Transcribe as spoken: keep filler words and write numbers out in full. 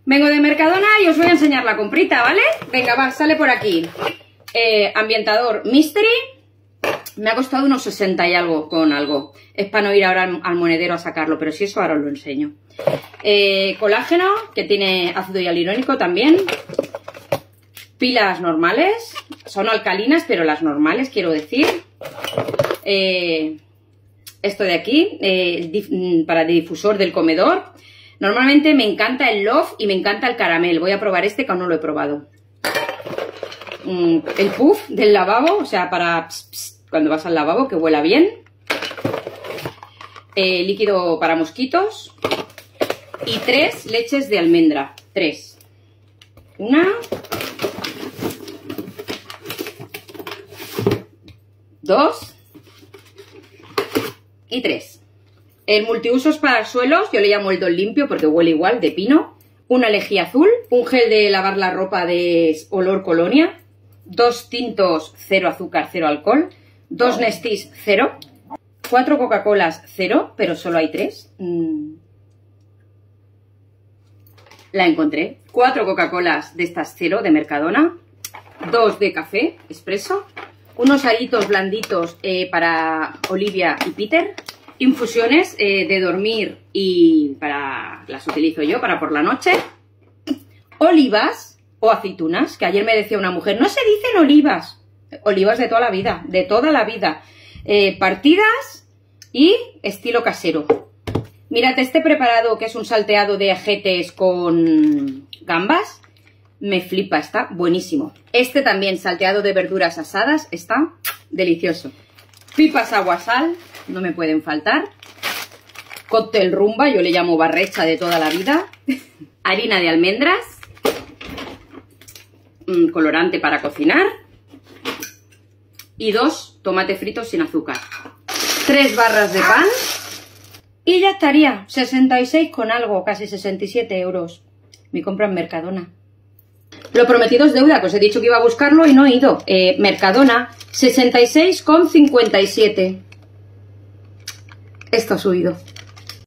Vengo de Mercadona y os voy a enseñar la comprita, ¿vale? Venga, va, sale por aquí. Eh, ambientador Mystery. Me ha costado unos sesenta y algo con algo. Es para no ir ahora al, al monedero a sacarlo, pero si eso ahora os lo enseño. Eh, colágeno, que tiene ácido hialurónico también. Pilas normales. Son alcalinas, pero las normales, quiero decir. Eh, esto de aquí, eh, dif para difusor del comedor. Normalmente me encanta el Love y me encanta el caramel. Voy a probar este que aún no lo he probado. Mm, el puff del lavabo, o sea, para pss, pss, cuando vas al lavabo, que huela bien. Eh, líquido para mosquitos. Y tres leches de almendra. Tres. Una. Dos. Y tres. El multiusos para suelos, yo le llamo el Don Limpio porque huele igual, de pino. Una lejía azul. Un gel de lavar la ropa de olor colonia. Dos tintos cero azúcar, cero alcohol. Dos Nestís cero. Cuatro Coca-Colas cero, pero solo hay tres. Mm. La encontré. Cuatro Coca-Colas de estas cero de Mercadona. Dos de café expreso. Unos aritos blanditos eh, para Olivia y Peter. Infusiones eh, de dormir y para las utilizo yo para por la noche. Olivas o aceitunas, que ayer me decía una mujer, no se dicen olivas. Olivas de toda la vida, de toda la vida. Eh, partidas y estilo casero. Mirad, este preparado que es un salteado de ajetes con gambas, me flipa, está buenísimo. Este también salteado de verduras asadas, está delicioso. Pipas aguasal, no me pueden faltar. Cóctel rumba, yo le llamo barrecha de toda la vida. Harina de almendras. Mm, colorante para cocinar. Y dos tomates fritos sin azúcar. Tres barras de pan. Y ya estaría, sesenta y seis con algo, casi sesenta y siete euros. Mi compra en Mercadona. Lo prometido es deuda, que os he dicho que iba a buscarlo y no he ido. Eh, Mercadona, sesenta y seis con cincuenta y siete. Esto ha subido.